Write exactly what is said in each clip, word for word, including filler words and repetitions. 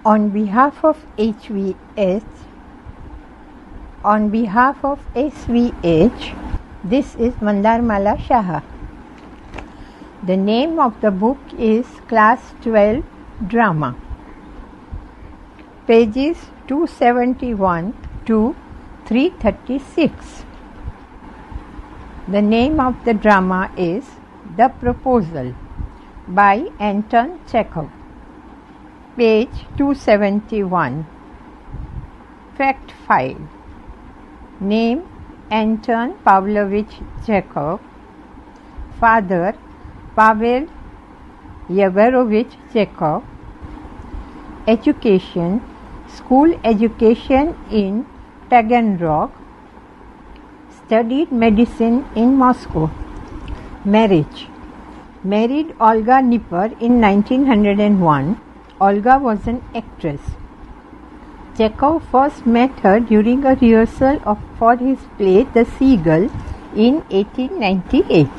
On behalf of H V H, on behalf of S V H, this is Mandarmala Shah. The name of the book is Class twelve Drama. Pages two seventy-one to three thirty-six. The name of the drama is The Proposal by Anton Chekhov. Page two seventy-one. Fact file. Name Anton Pavlovich Chekhov. Father Pavel Yegorovich Chekhov. Education School education in Taganrog. Studied medicine in Moscow. Marriage. Married Olga Nipper in nineteen oh one. Olga was an actress. Chekhov first met her during a rehearsal of, for his play The Seagull in eighteen ninety-eight.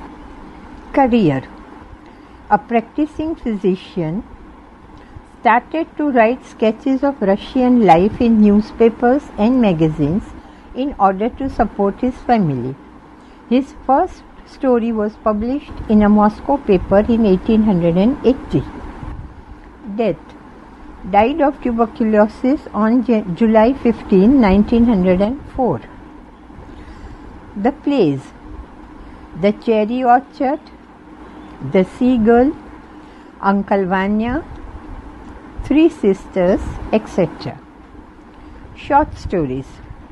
Career. A practicing physician, started to write sketches of Russian life in newspapers and magazines in order to support his family. His first story was published in a Moscow paper in eighteen eighty. Death. Died of tuberculosis on July fifteenth, nineteen oh four. The plays: The Cherry Orchard, The Seagull, Uncle Vanya, Three Sisters, et cetera. Short stories: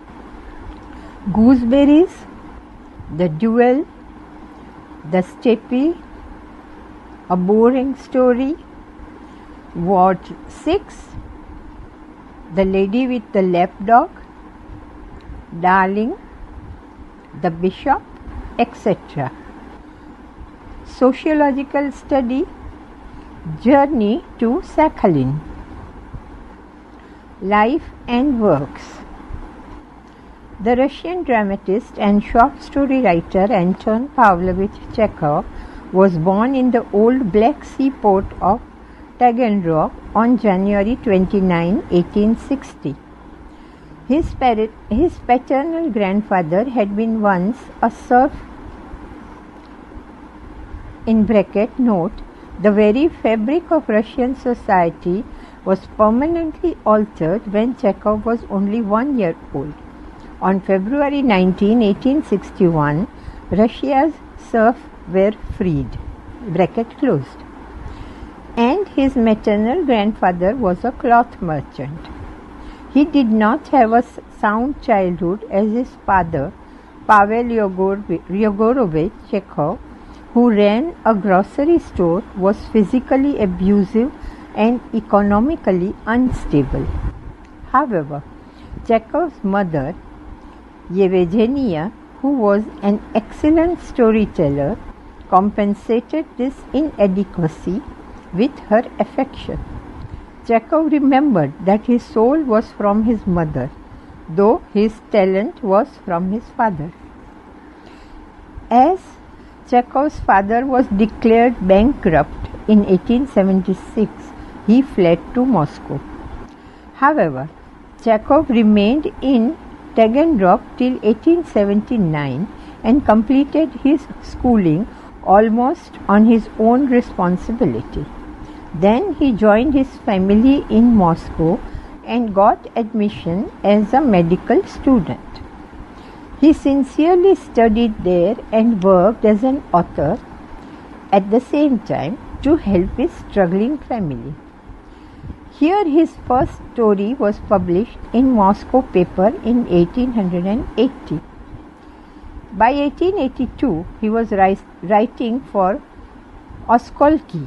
Gooseberries, The Duel, The Steppe, A Boring Story, Ward six, The Lady with the Lapdog, Darling, The Bishop, et cetera. Sociological study: Journey to Sakhalin. Life and works. The Russian dramatist and short story writer Anton Pavlovich Chekhov was born in the old Black Sea port of Taganrog on January twenty-ninth, eighteen sixty. His, par- his paternal grandfather had been once a serf. In bracket note, the very fabric of Russian society was permanently altered when Chekhov was only one year old. On February nineteenth, eighteen sixty-one, Russia's serfs were freed. Bracket closed. And his maternal grandfather was a cloth merchant. He did not have a sound childhood as his father, Pavel Yegorovich Chekhov, who ran a grocery store, was physically abusive and economically unstable. However, Chekhov's mother, Yevgenia, who was an excellent storyteller, compensated this inadequacy with her affection. Chekhov remembered that his soul was from his mother, though his talent was from his father. As Chekhov's father was declared bankrupt in eighteen seventy-six, he fled to Moscow. However, Chekhov remained in Taganrog till eighteen seventy-nine and completed his schooling almost on his own responsibility. Then he joined his family in Moscow and got admission as a medical student. He sincerely studied there and worked as an author at the same time to help his struggling family. Here his first story was published in Moscow paper in eighteen eighty. By eighteen eighty-two, he was writing for Oskolki.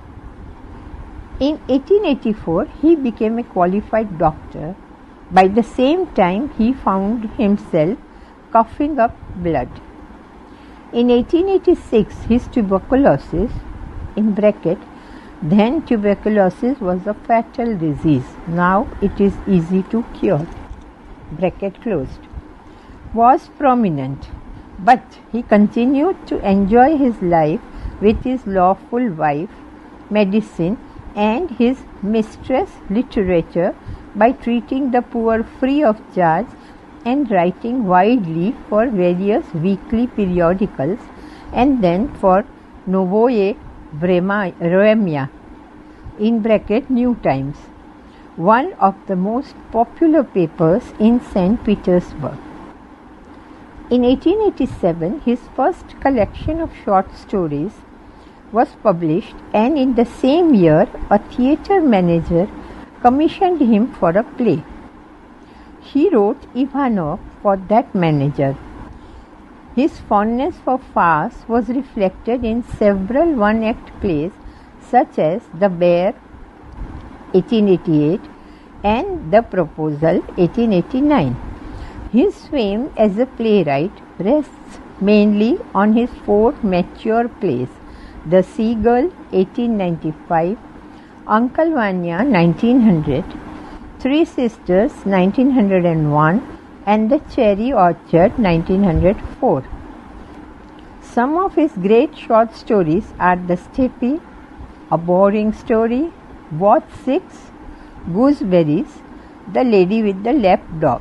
In eighteen eighty-four, he became a qualified doctor. By the same time, he found himself coughing up blood. In eighteen eighty-six, his tuberculosis, in bracket, then tuberculosis was a fatal disease. Now it is easy to cure, bracket closed, was prominent, but he continued to enjoy his life with his lawful wife, medicine, and his mistress literature by treating the poor free of charge and writing widely for various weekly periodicals and then for Novoye Vremya in bracket New Times, one of the most popular papers in Saint Petersburg. In eighteen eighty-seven, his first collection of short stories was published, and in the same year a theatre manager commissioned him for a play. He wrote Ivanov for that manager. His fondness for farce was reflected in several one-act plays such as The Bear eighteen eighty-eight and The Proposal eighteen eighty-nine. His fame as a playwright rests mainly on his four mature plays: The Seagull eighteen ninety-five, Uncle Vanya nineteen hundred, Three Sisters nineteen oh one and The Cherry Orchard nineteen oh four. Some of his great short stories are The Steppe, A Boring Story, Watch Six, Gooseberries, The Lady with the Lap Dog.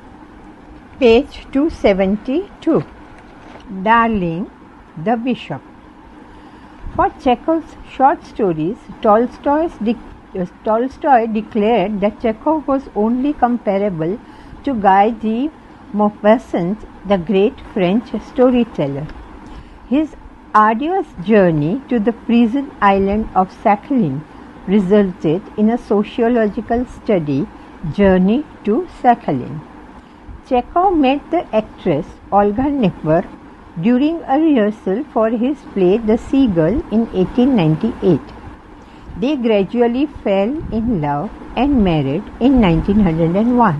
Page two seventy-two. Darling, the Bishop. For Chekhov's short stories, Tolstoy's de- uh, Tolstoy declared that Chekhov was only comparable to Guy de Maupassant, the great French storyteller. His arduous journey to the prison island of Sakhalin resulted in a sociological study, Journey to Sakhalin. Chekhov met the actress Olga Nekvar during a rehearsal for his play The Seagull in eighteen ninety-eight. They gradually fell in love and married in nineteen oh one.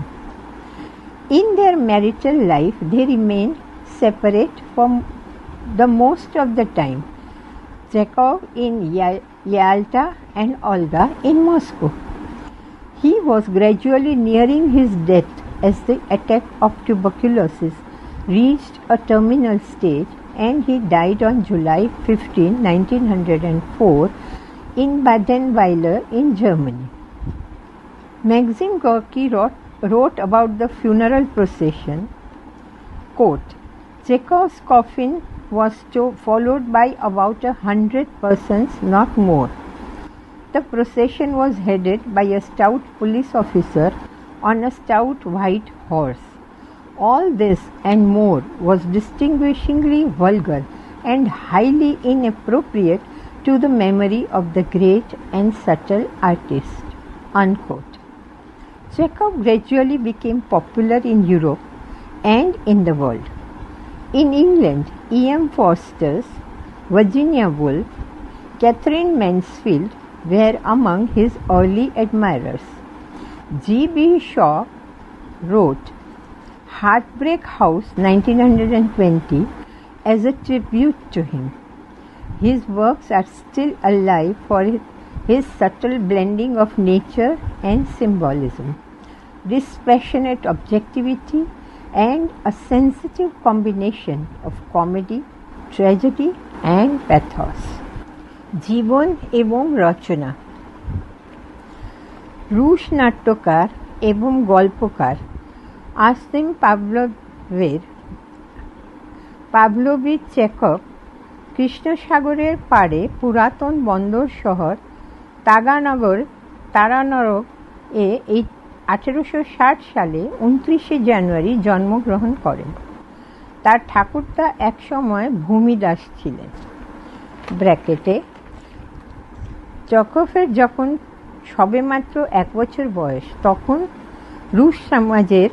In their marital life, they remained separate for the most of the time. Chekhov in Yalta and Olga in Moscow. He was gradually nearing his death as the attack of tuberculosis reached a terminal stage, and he died on July fifteenth, nineteen oh four in Badenweiler in Germany. Maxim Gorky wrote, wrote about the funeral procession, quote, Chekhov's coffin was to, followed by about a hundred persons, not more. The procession was headed by a stout police officer on a stout white horse. All this and more was distinguishingly vulgar and highly inappropriate to the memory of the great and subtle artist. Unquote. Chekhov gradually became popular in Europe and in the world. In England, E. M. Forster's Virginia Woolf, Catherine Mansfield were among his early admirers. G. B. Shaw wrote Heartbreak House nineteen twenty as a tribute to him. His works are still alive for his subtle blending of nature and symbolism, dispassionate objectivity, and a sensitive combination of comedy, tragedy, and pathos. জীবন এবং রচনা। রুশ নাট্যকার এবং গল্পকার আসিম পাভলোভের Pavlovich Chekhov কৃষ্ণসাগরের পাড়ে পুরাতন বন্দর শহর তাগানগর তারানগর এ এই আঠেরোশো ষাট সালে উনত্রিশে জানুয়ারি জন্মগ্রহণ করেন। তার ঠাকুরদা একসময় ভূমিদাস ছিলেন। ব্র্যাকেটে চেখভের যখন সবেমাত্র এক বছর বয়স, তখন রুশ সমাজের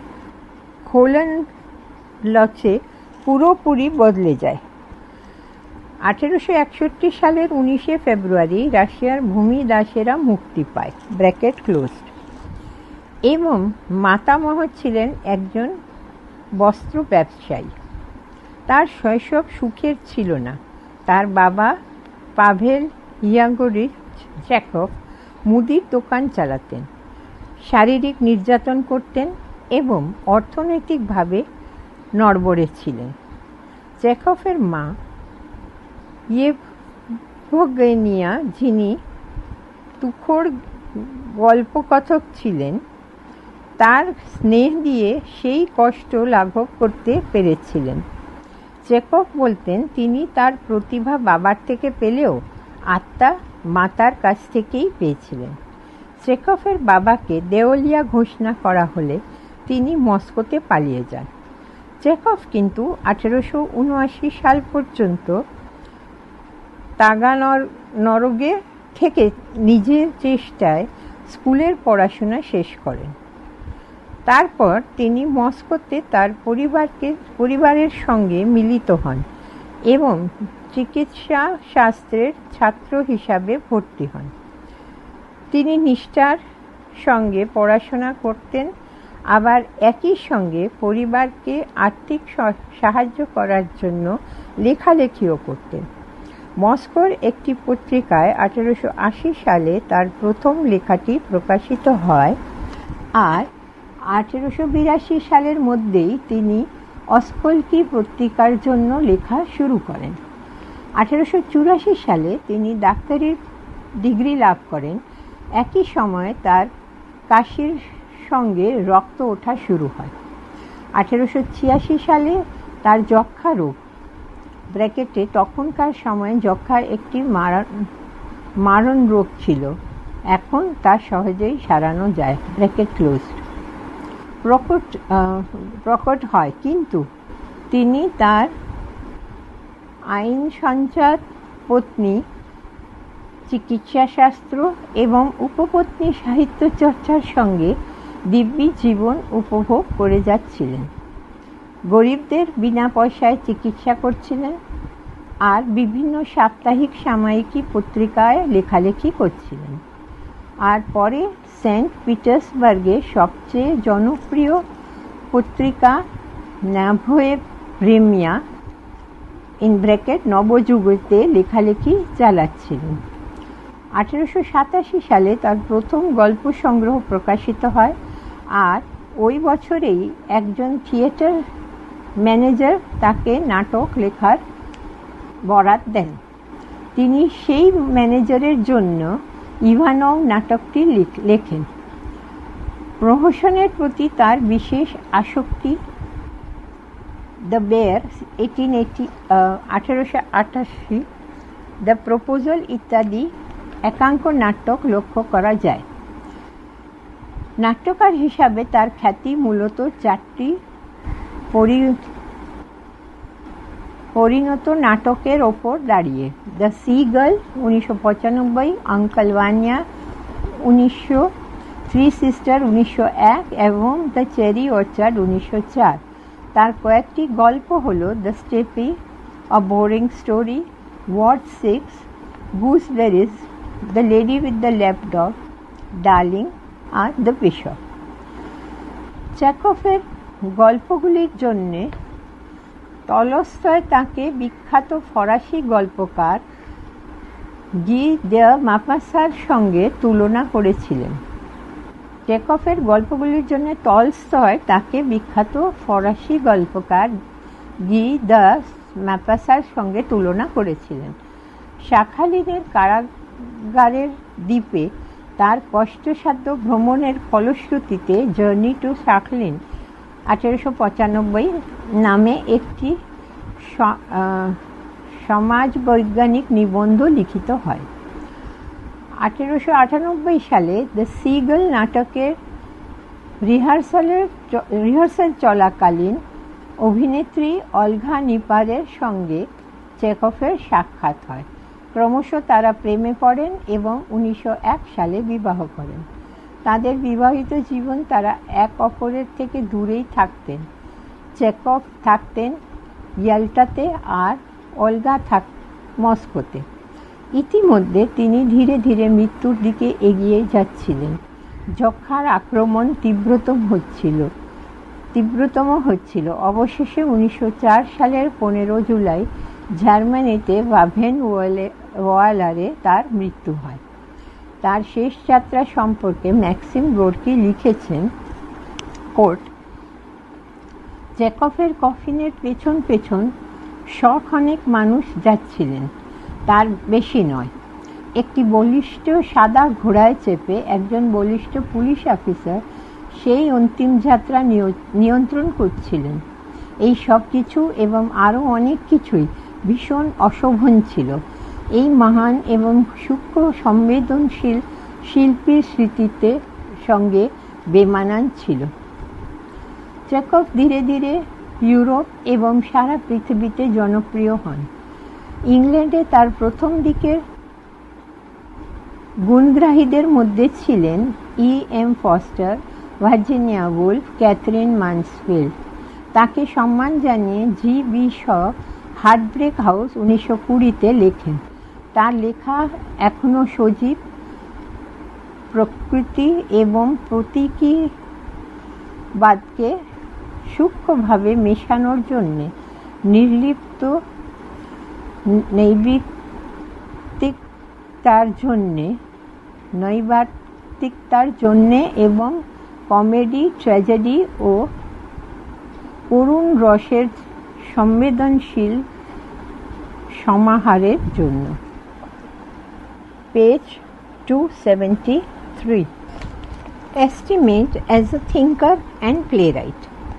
খোলনলচে পুরোপুরি বদলে যায়। আঠেরোশো একষট্টি সালের উনিশে ফেব্রুয়ারি রাশিয়ার ভূমিদাসেরা মুক্তি পায়, ব্র্যাকেট ক্লোজড, এবং মাতামহ ছিলেন একজন বস্ত্র ব্যবসায়ী। তার শৈশব সুখের ছিল না। তার বাবা পাভেল ইয়াগোরিচ চেখভ মুদির দোকান চালাতেন, শারীরিক নির্যাতন করতেন এবং অর্থনৈতিকভাবে নড়বড়ে ছিলেন। চেখভের মা ইয়েভগেনিয়া, যিনি তুখোড় গল্পকথক ছিলেন, তার স্নেহ দিয়ে সেই কষ্ট লাঘব করতে পেরেছিলেন। চেকভ বলতেন তিনি তার প্রতিভা বাবার থেকে পেলেও আত্মা মাতার কাছ থেকেই পেয়েছিলেন। চেকভের বাবাকে দেওলিয়া ঘোষণা করা হলে তিনি মস্কোতে পালিয়ে যান। চেকভ কিন্তু আঠেরোশো উনআশি সাল পর্যন্ত তাগানরগে থেকে নিজের চেষ্টায় স্কুলের পড়াশোনা শেষ করেন। তারপর তিনি মস্কোতে তার পরিবারকে পরিবারের সঙ্গে মিলিত হন এবং চিকিৎসা শাস্ত্রের ছাত্র হিসাবে ভর্তি হন। তিনি নিষ্ঠার সঙ্গে পড়াশোনা করতেন, আবার একই সঙ্গে পরিবারকে আর্থিক সাহায্য করার জন্য লেখালেখিও করতেন। মস্কোর একটি পত্রিকায় আঠেরোশো আশি সালে তার প্রথম লেখাটি প্রকাশিত হয়, আর আঠেরোশো বিরাশি সালের মধ্যেই তিনি অস্কলকি পত্রিকার জন্য লেখা শুরু করেন। আঠেরোশো চুরাশি সালে তিনি ডাক্তারির ডিগ্রি লাভ করেন। একই সময়ে তার কাশির সঙ্গে রক্ত ওঠা শুরু হয়। আঠেরোশো ছিয়াশি সালে তার যক্ষা রোগ, ব্র্যাকেটে তখনকার সময়ে যক্ষার একটি মারণ রোগ ছিল, এখন তা সহজেই সারানো যায়, ব্র্যাকেট ক্লোজড, প্রকট প্রকট হয়। কিন্তু তিনি তার আইন সঞ্জাত পত্নী, চিকিৎসাশাস্ত্র এবং উপপত্নী সাহিত্য চর্চার সঙ্গে দিব্যি জীবন উপভোগ করে যাচ্ছিলেন। গরিবদের বিনা পয়সায় চিকিৎসা করছিলেন আর বিভিন্ন সাপ্তাহিক সাময়িকী পত্রিকায় লেখালেখি করছিলেন। আর পরে সেন্ট পিটার্সবার্গের সবচেয়ে জনপ্রিয় পত্রিকা নাভোয়ে প্রেমিয়া ইন ব্র্যাকেট নবযুগতে লেখালেখি চালাচ্ছিলেন। আঠেরোশো সাতাশি সালে তার প্রথম গল্প সংগ্রহ প্রকাশিত হয়, আর ওই বছরেই একজন থিয়েটার ম্যানেজার তাকে নাটক লেখার বরাত দেন। তিনি সেই ম্যানেজারের জন্য ইভানভ নাটকটি লেখেন। প্রহসনের প্রতি তার বিশেষ আসক্তি দ্য বেয়ার এইটিন এইটি আঠেরোশো আটাশি, দ্য প্রপোজাল ইত্যাদি একাঙ্ক নাটক লক্ষ্য করা যায়। নাট্যকার হিসাবে তার খ্যাতি মূলত চারটি পরিণত নাটকের ওপর দাঁড়িয়ে: দ্য সি গার্ল উনিশশো পঁচানব্বই, আঙ্কেল ভানিয়া উনিশশো, থ্রি সিস্টার উনিশশো এক এবং দ্য চেরি অর্চার্ড উনিশশো চার। তার কয়েকটি গল্প হল the Steppe, a boring story, ward six, gooseberries, the lady with the lapdog, darling আর দ্য বিশপ। চেকভের গল্পগুলির জন্যে টলস্টয় তাঁকে বিখ্যাত ফরাসি গল্পকার গি দ্য মাপাসার সঙ্গে তুলনা করেছিলেন। চেকভের গল্পগুলির জন্য টলস্টয় তাঁকে বিখ্যাত ফরাসি গল্পকার গি দ্য মাপাসার সঙ্গে তুলনা করেছিলেন। শাখালিনের কারাগারের দ্বীপে তার কষ্টসাধ্য ভ্রমণের ফলশ্রুতিতে জার্নি টু শাখলিন আঠেরোশো পঁচানব্বই নামে একটি সমাজ বৈজ্ঞানিক নিবন্ধ লিখিত হয়। আঠেরোশো আটানব্বই সালে দ্য সি গার্ল নাটকের রিহার্সালের রিহার্সাল চলাকালীন অভিনেত্রী অলঘা নিপারের সঙ্গে চেকভের সাক্ষাৎ হয়। ক্রমশ তারা প্রেমে পড়েন এবং উনিশশো এক সালে বিবাহ করেন। তাদের বিবাহিত জীবন তারা এক অপরের থেকে দূরেই থাকতেন। চেকভ থাকতেন ইয়াল্টাতে আর অলগা থাক মস্কোতে। ইতিমধ্যে তিনি ধীরে ধীরে মৃত্যুর দিকে এগিয়ে যাচ্ছিলেন। যক্ষার আক্রমণ তীব্রতম হচ্ছিল তীব্রতম হচ্ছিল অবশেষে উনিশশো চার সালের পনেরো জুলাই জার্মানিতে বাভেন ওয়ালারে তার মৃত্যু হয়। তার শেষ যাত্রা সম্পর্কে ম্যাক্সিম গোর্কি লিখেছেন, কোট, চেকভের কফিনের পেছন পেছন শখানেক মানুষ যাচ্ছিলেন, তার বেশি নয়। একটি বলিষ্ঠ সাদা ঘোড়ায় চেপে একজন বলিষ্ঠ পুলিশ অফিসার সেই অন্তিম যাত্রা নিয়ন্ত্রণ করছিলেন। এই সব কিছু এবং আরও অনেক কিছুই ভীষণ অশোভন ছিল। এই মহান এবং সূক্ষ্ম সংবেদনশীল শিল্পীর স্মৃতিতে সঙ্গে বেমানান ছিল। চেকভ ধীরে ধীরে ইউরোপ এবং সারা পৃথিবীতে জনপ্রিয় হন। ইংল্যান্ডে তার প্রথম দিকের গুণগ্রাহীদের মধ্যে ছিলেন E M Forster, Virginia Woolf, Katherine Mansfield. তাকে সম্মান জানিয়ে G B Shaw Heartbreak House উনিশশো কুড়িতে লেখেন। তার লেখা এখনও সজীব, প্রকৃতি এবং প্রতীকীবাদকে সূক্ষ্মভাবে মেশানোর জন্যে নির্লিপ্ত নৈবিত্তিকতার জন্যে নৈবাত্তিকতার জন্যে এবং কমেডি, ট্র্যাজেডি ও করুণ রসের সংবেদনশীল সমাহারের জন্য। Page two seventy-three. Estimate as a thinker and playwright.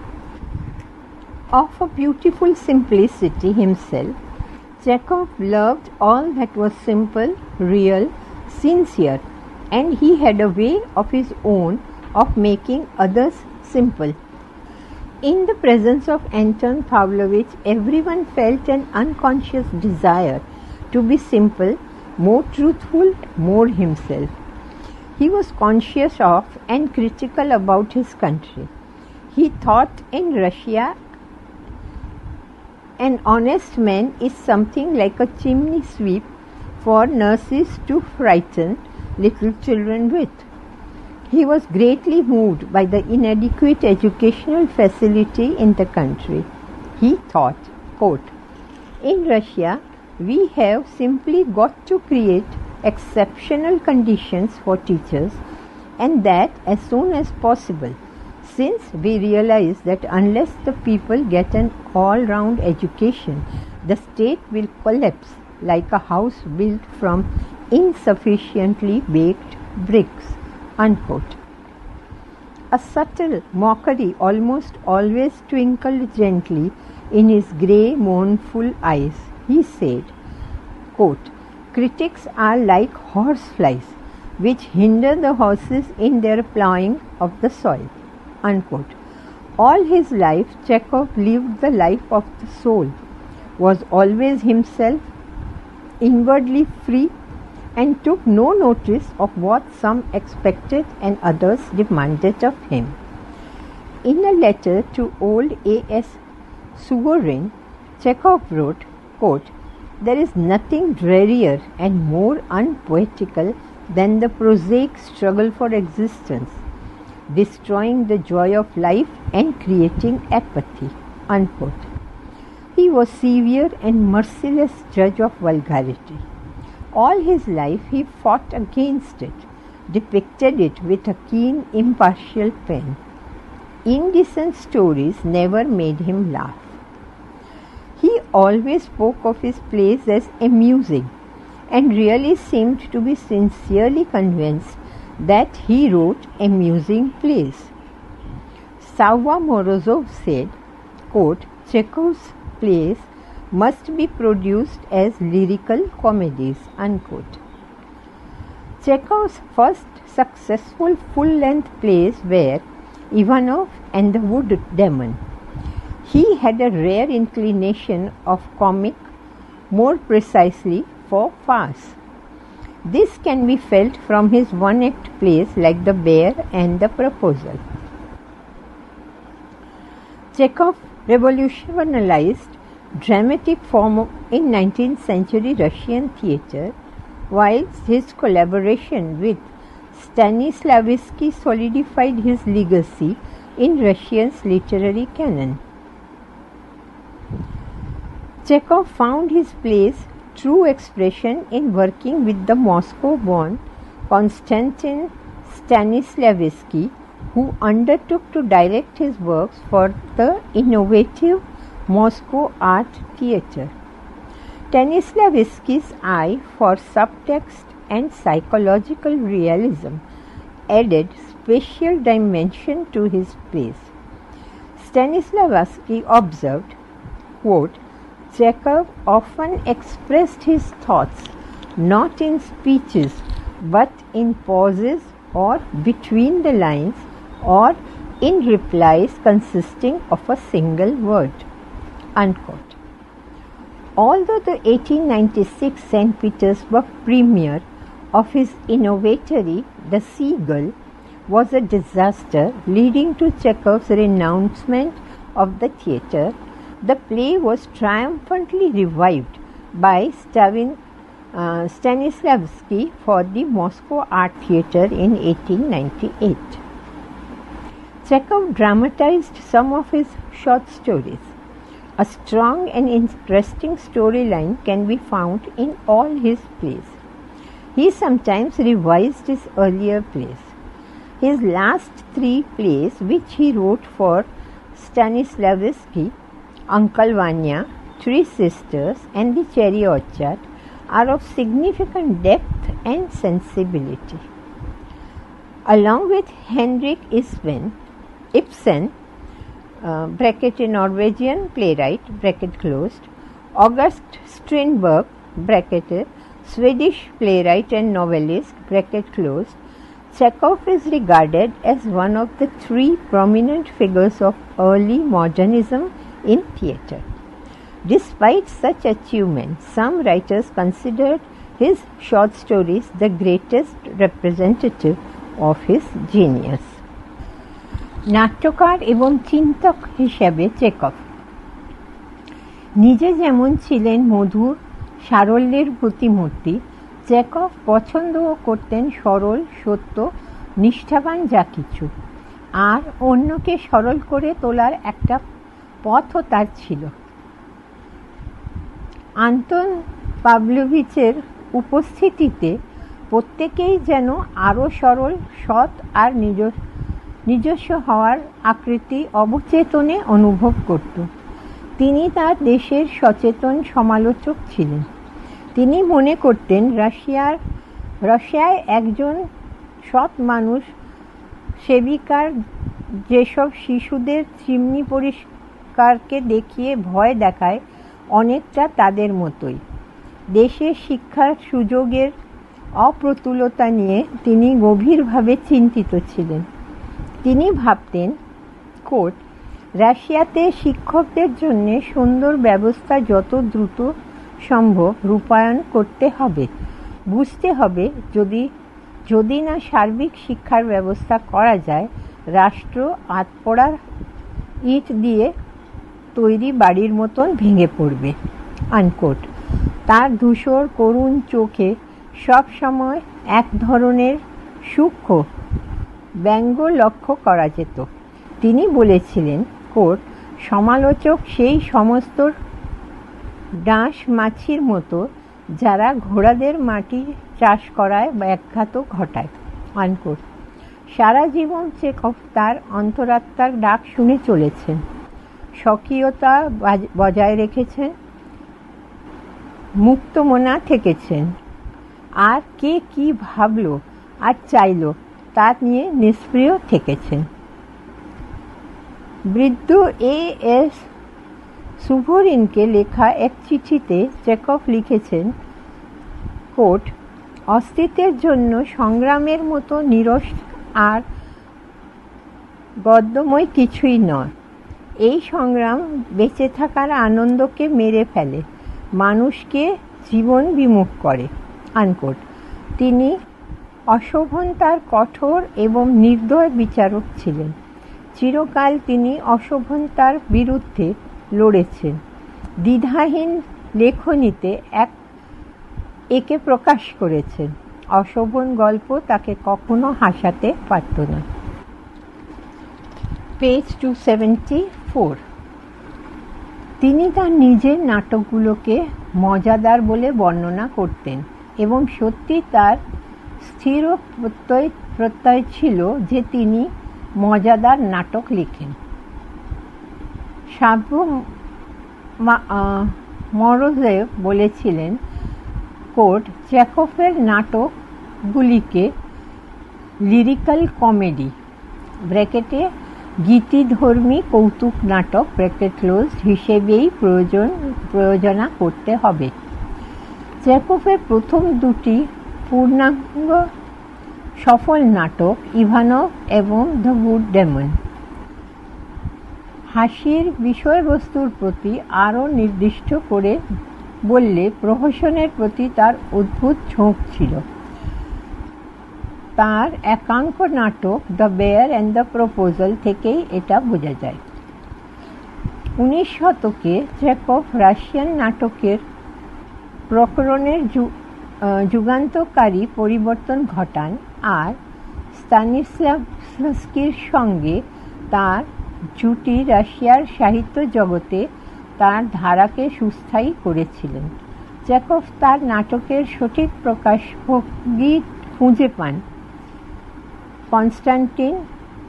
Of a beautiful simplicity himself, Chekhov loved all that was simple, real, sincere, and he had a way of his own of making others simple. In the presence of Anton Pavlovich, everyone felt an unconscious desire to be simple, more truthful, more himself. He was conscious of and critical about his country. He thought in Russia an honest man is something like a chimney sweep for nurses to frighten little children with. He was greatly moved by the inadequate educational facility in the country. He thought, quote, "In Russia, we have simply got to create exceptional conditions for teachers, and that as soon as possible, since we realize that unless the people get an all-round education, the state will collapse like a house built from insufficiently baked bricks." Unquote. A subtle mockery almost always twinkled gently in his grey, mournful eyes. He said, quote, "Critics are like horseflies, which hinder the horses in their ploughing of the soil." Unquote. All his life, Chekhov lived the life of the soul, was always himself, inwardly free, and took no notice of what some expected and others demanded of him. In a letter to old A S Suvorin, Chekhov wrote, quote, "There is nothing drearier and more unpoetical than the prosaic struggle for existence, destroying the joy of life and creating apathy." Unquote. He was severe and merciless judge of vulgarity. All his life he fought against it, depicted it with a keen, impartial pen. Indecent stories never made him laugh. He always spoke of his plays as amusing, and really seemed to be sincerely convinced that he wrote amusing plays. Savva Morozov said, quote, "Chekhov's plays must be produced as lyrical comedies." Unquote. Chekhov's first successful full-length plays were Ivanov and the Wood Demon. He had a rare inclination of comic, more precisely for farce. This can be felt from his one-act plays like The Bear and The Proposal. Chekhov revolutionized dramatic form in nineteenth century Russian theatre, whilst his collaboration with Stanislavski solidified his legacy in Russia's literary canon. Chekhov found his plays true expression in working with the Moscow-born Konstantin Stanislavski, who undertook to direct his works for the innovative Moscow Art Theatre. Stanislavski's eye for subtext and psychological realism added special dimension to his plays. Stanislavski observed, quote, Chekhov often expressed his thoughts not in speeches but in pauses or between the lines or in replies consisting of a single word, unquote. Although the eighteen ninety-six Saint Petersburg premiere of his innovatory The Seagull was a disaster leading to Chekhov's renouncement of the theatre, the play was triumphantly revived by Stavin, uh, Stanislavski for the Moscow Art Theatre in eighteen ninety-eight. Chekhov dramatized some of his short stories. A strong and interesting storyline can be found in all his plays. He sometimes revised his earlier plays. His last three plays, which he wrote for Stanislavski, Uncle Vanya, Three Sisters, and The Cherry Orchard, are of significant depth and sensibility. Along with Henrik Ibsen, Ibsen uh, bracket a Norwegian playwright, bracket closed, August Strindberg, bracket a Swedish playwright and novelist, bracket closed, Chekhov is regarded as one of the three prominent figures of early modernism in theatre. Despite such achievements, some writers considered his short stories the greatest representative of his genius. নাট্যকার এবং চিন্তক হিসেবে Chekhov নিজে যেমন ছিলেন মধুর সারল্যের প্রতিমূর্তি, Chekhov পছন্দও করতেন সরল, সত্য, নিষ্ঠাবান যা কিছু, আর অন্যকে সরল করে তোলার একটা পথও তার ছিল। আন্তন পাভলোভিচের উপস্থিতিতে প্রত্যেকেই যেন আরও সরল, সৎ আর নিজস্ব নিজস্ব হওয়ার আকৃতি অবচেতনে অনুভব করত। তিনি তার দেশের সচেতন সমালোচক ছিলেন। তিনি মনে করতেন রাশিয়ার রাশিয়ায় একজন সৎ মানুষ সেবিকার যেসব শিশুদের চিমনি পরিষ্কারকে দেখিয়ে ভয় দেখায়, অনেকটা তাদের মতোই। দেশের শিক্ষার সুযোগের অপ্রতুলতা নিয়ে তিনি গভীরভাবে চিন্তিত ছিলেন। তিনি ভাবতেন, কোট, রাশিয়াতে শিক্ষকদের জন্য সুন্দর ব্যবস্থা যত দ্রুত সম্ভব রূপায়ণ করতে হবে। বুঝতে হবে, যদি যদি না সার্বিক শিক্ষার ব্যবস্থা করা যায়, রাষ্ট্র আধপোড়া ইট দিয়ে তৈরি বাড়ির মতন ভেঙে পড়বে, আনকোট। তার ধূসর করুণ চোখে সব সময় এক ধরনের সূক্ষ্ম ব্যঙ্গ লক্ষ্য করা যেত। তিনি বলেছিলেন, কোট, সমালোচক সেই সমস্ত ডাঁশ মাছির মতো যারা ঘোড়াদের মাটি চাষ করায় ব্যাঘাত ঘটায়, আনকোট। সারা জীবন চেকভ তার অন্তরাত্মার ডাক শুনে চলেছেন, স্বকীয়তা বজায় রেখেছেন, মুক্তমনা থেকেছেন, আর কে কি ভাবল আর চাইল তা নিয়ে নিষ্ক্রিয় থেকেছেন। বৃদ্ধ এ এস সুভোরিনকে লেখা এক চিঠিতে চেকভ লিখেছেন, কোট, অস্তিত্বের জন্য সংগ্রামের মতো নিরস আর গদ্যময় কিছুই নয়। এই সংগ্রাম বেঁচে থাকার আনন্দকে মেরে ফেলে, মানুষকে জীবন বিমুখ করে, আনকোট। তিনি অশোভনতার কঠোর এবং নির্দয় বিচারক ছিলেন। চিরকাল তিনি অশোভনতার বিরুদ্ধে লড়েছেন। দ্বিধাহীন লেখনীতে এক একে প্রকাশ করেছেন। অশোভন গল্প তাকে কখনো হাসাতে পারত না। Page two seventy four. তিনি তার নিজের নাটকগুলোকে মজাদার বলে বর্ণনা করতেন এবং সত্যি তার স্থির প্রত্যয় প্রত্যয় ছিল যে তিনি মজাদার নাটক লিখেন। সার্ভো মরোজেভ বলেছিলেন, কোট চেখভের নাটকগুলিকে লিরিক্যাল কমেডি ব্র্যাকেটে গীতিধর্মী কৌতুক নাটক ব্র্যাকেট ক্লোজ হিসেবেই প্রয়োজন প্রয়োজনা করতে হবে। চেখভের প্রথম দুটি পূর্ণাঙ্গ সফল নাটক ইভানভ এবং দ্য উড ডেমন হাসির বিষয়বস্তুর প্রতি আরও নির্দিষ্ট করে বললে প্রহসনের প্রতি তার অদ্ভুত ঝোঁক ছিল। তার একাঙ্ক নাটক the Bear and the Proposal থেকেই এটা বোঝা যায়। উনিশ শতকে চেখভ রাশিয়ান নাটকের প্রকরণের যুগান্তকারী পরিবর্তন ঘটান আর স্তানিস্লাভস্কির সঙ্গে তার জুটি রাশিয়ার সাহিত্য জগতে তার ধারাকে সুস্থায়ী করেছিলেন। চেখভ তার নাটকের সঠিক প্রকাশভঙ্গি খুঁজে পান কনস্টান্টিন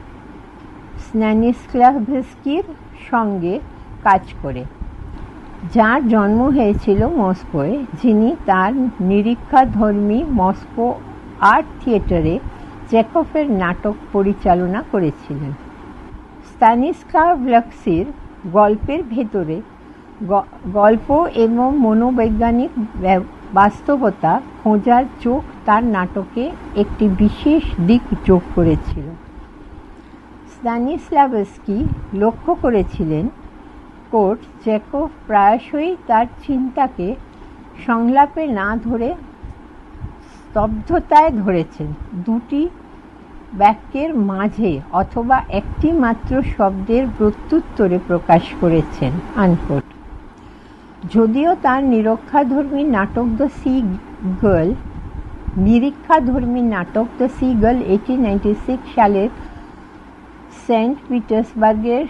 স্তানিস্লাভস্কির সঙ্গে কাজ করে, যার জন্ম হয়েছিল মস্কোয়, যিনি তার নিরীক্ষাধর্মী মস্কো আর্ট থিয়েটারে চেখভের নাটক পরিচালনা করেছিলেন। স্তানিস্লাভস্কির গল্পের ভেতরে গল্প এবং মনোবৈজ্ঞানিক বাস্তবতা খোঁজার চোখ তার নাটকে একটি বিশেষ দিক যোগ করেছিল। স্তানিস্লাভস্কি লক্ষ্য করেছিলেন, কোট চেখভ প্রায়শই তার চিন্তাকে সংলাপে না ধরে স্তব্ধতায় ধরেছেন, দুটি বাক্যের মাঝে অথবা একটি মাত্র শব্দের প্রত্যুত্তরে প্রকাশ করেছেন আনকোট। যদিও তার নিরীক্ষাধর্মী নাটক দ্য সি গার্ল নিরীক্ষাধর্মী নাটক the seagull eighteen ninety six সালের সেন্ট পিটার্সবার্গের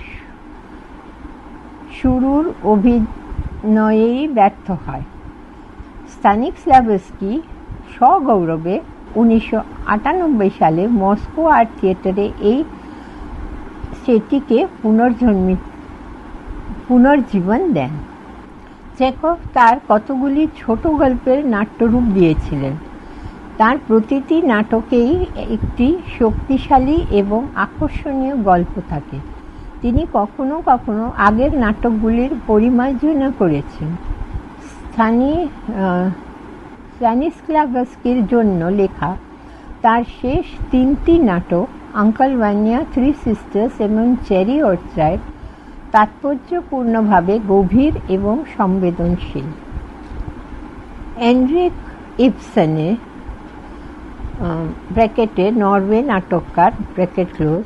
শুরুর অভিনয়েই ব্যর্থ হয়, স্তানিস্লাভস্কি সগৌরবে উনিশশো আটানব্বই সালে মস্কো আর্ট থিয়েটারে এই সেটিকে পুনর্জন্মিত পুনর্জীবন দেন। চেখভ তার কতগুলি ছোট গল্পের নাট্যরূপ দিয়েছিলেন। তার প্রতিটি নাটকেই একটি শক্তিশালী এবং আকর্ষণীয় গল্প থাকে। তিনি কখনো কখনো আগের নাটকগুলির পরিমার্জনা করেছেন। স্থানী স্তানিস্লাভস্কির জন্য লেখা তার শেষ তিনটি নাটক আঙ্কেল ভানিয়া, থ্রি সিস্টার্স এবং চেরি অর্চার্ড তাৎপর্যপূর্ণভাবে গভীর এবং সংবেদনশীল। এনরিক ইবসেনের ব্র্যাকেটে নরওয়ে নাটককার ব্র্যাকেট ক্লোজ,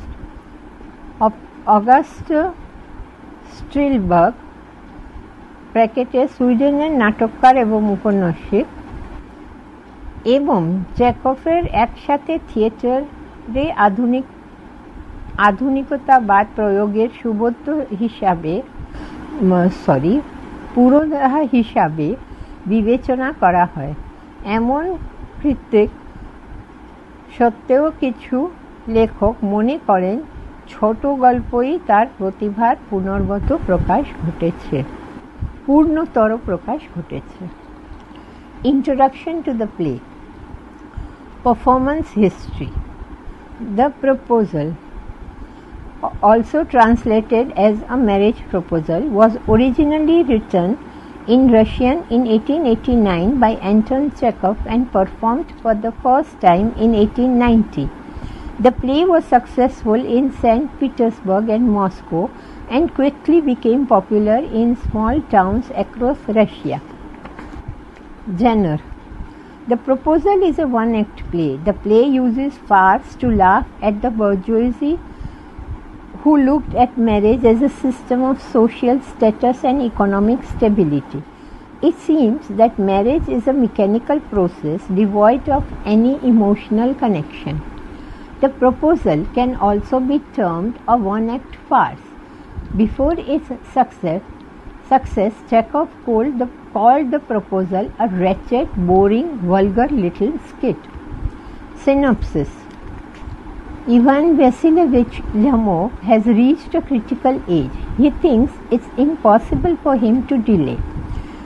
অগাস্ট স্ট্রিলবার্গ ব্র্যাকেটে সুইডেনের নাটককার এবং উপন্যাসিক এবং চেখভের একসাথে থিয়েটারে আধুনিক আধুনিকতাবাদ প্রয়োগের সুবদ্ধ হিসাবে সরি পুরোধারা হিসাবে বিবেচনা করা হয়। এমন কৃতিক সত্ত্বেও কিছু লেখক মনে করেন ছোট গল্পই তার প্রতিভার পুনর্গত প্রকাশ ঘটেছে পূর্ণতর প্রকাশ ঘটেছে। Introduction to the play. Performance history. The Proposal, also translated as A Marriage Proposal, was originally written in Russian in eighteen eighty-nine by Anton Chekhov and performed for the first time in eighteen ninety. The play was successful in Saint Petersburg and Moscow and quickly became popular in small towns across Russia. Genre. The Proposal is a one-act play. The play uses farce to laugh at the bourgeoisie who looked at marriage as a system of social status and economic stability. It seems that marriage is a mechanical process devoid of any emotional connection. The Proposal can also be termed a one-act farce. Before its success, success Chekhov called the, called the Proposal a wretched, boring, vulgar little skit. Synopsis. Ivan Vasilievich Lyamov has reached a critical age. He thinks it's impossible for him to delay.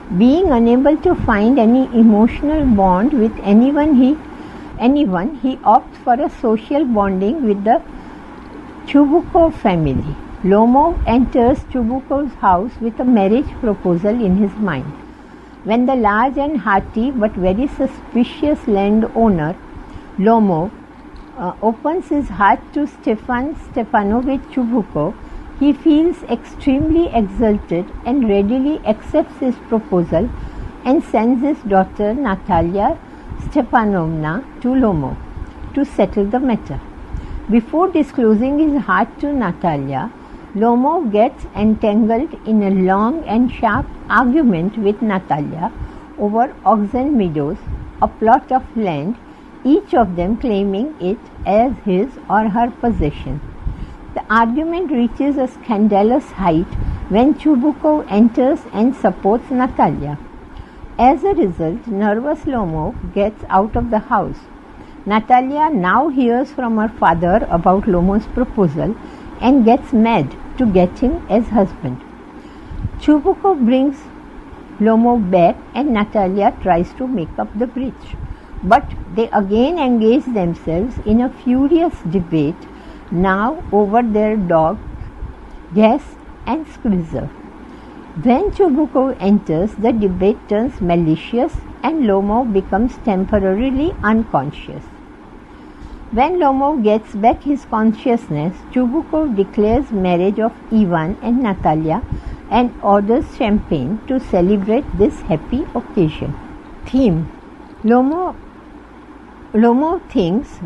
Being unable to find any emotional bond with anyone, he anyone, he opts for a social bonding with the Chubukov family. Lomov enters Chubukov's house with a marriage proposal in his mind. When the large and hearty but very suspicious landowner Lomov uh, opens his heart to Stefan Stefanovich Chubukov, he feels extremely exalted and readily accepts his proposal and sends his daughter Natalia Stepanovna to Lomov to settle the matter. Before disclosing his heart to Natalia, Lomov gets entangled in a long and sharp argument with Natalia over Oxen Meadows, a plot of land, each of them claiming it as his or her possession. The argument reaches a scandalous height when Chubukov enters and supports Natalia. As a result, nervous Lomov gets out of the house. Natalia now hears from her father about Lomov's proposal and gets mad to get him as husband. Chubukov brings Lomov back and Natalia tries to make up the breach. But they again engage themselves in a furious debate, now over their dog, Gas and Squeezer. When Chubukov enters, the debate turns malicious and Lomov becomes temporarily unconscious. When Lomov gets back his consciousness, Chubukov declares marriage of Ivan and Natalia and orders champagne to celebrate this happy occasion. Theme: Lomov, Lomov thinks,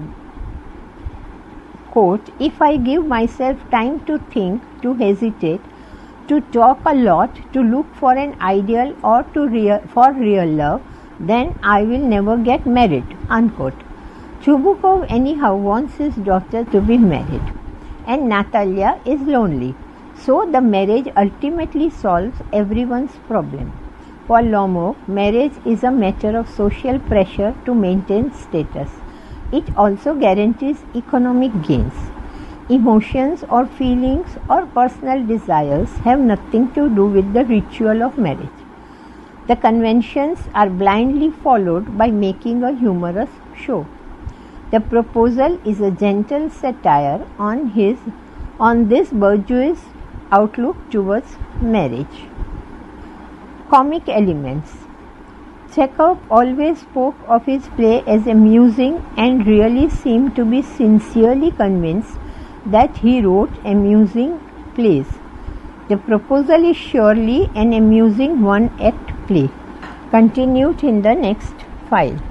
quote, "If I give myself time to think, to hesitate, to talk a lot, to look for an ideal or to real, for real love, then I will never get married," unquote. Chubukov anyhow wants his daughter to be married, and Natalia is lonely, so the marriage ultimately solves everyone's problem. For Lomov, marriage is a matter of social pressure to maintain status. It also guarantees economic gains. Emotions or feelings or personal desires have nothing to do with the ritual of marriage. The conventions are blindly followed by making a humorous show. The proposal is a gentle satire on his on this bourgeois outlook towards marriage. Comic elements. Chekhov always spoke of his play as amusing and really seemed to be sincerely convinced that he wrote amusing plays. The proposal is surely an amusing one-act play. Continued in the next file.